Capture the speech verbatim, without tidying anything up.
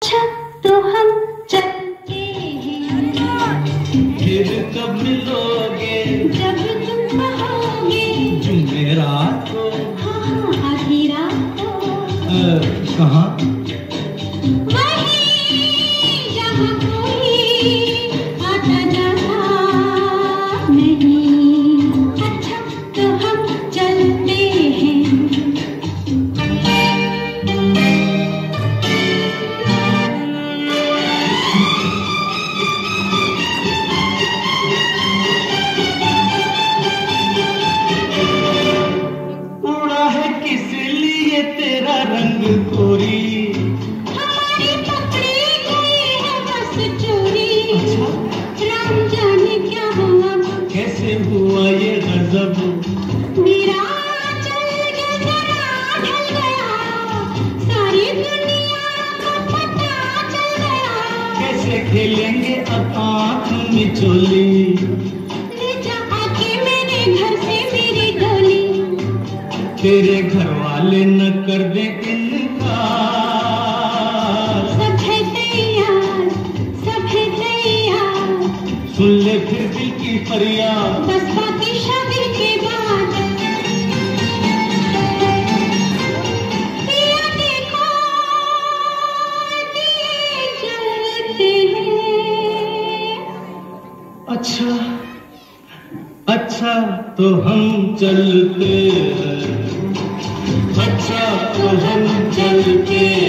अच्छा तो हम चलते हैं, फिर कब मिलोगे? जब तुम कहोगे। जुमेरात को? हाँ आधी रात को। कहाँ? वहीं जहाँ कोई आता जाता नहीं। अच्छा तो हम चलते हैं। रंग कोरी हमारी पकड़ी गई है बस चोरी। अच्छा? राम जाने क्या हुआ, कैसे हुआ ये गजब। मेरा चल गया ढल गया, सारी दुनिया को पता चल गया। कैसे खेलेंगे अब आँख मिचोली, ले जा आके मेरे घर से मेरी डोली। तेरे घर वाले न कर दे इनकार। सब है तैयार, सब है तैयार। सुन ले फिर दिल की फरियाद, बस बाकी शादी के बाद। ये देखो दिए जलते हैं। अच्छा अच्छा तो हम चलते हैं, अच्छा तो हम चलते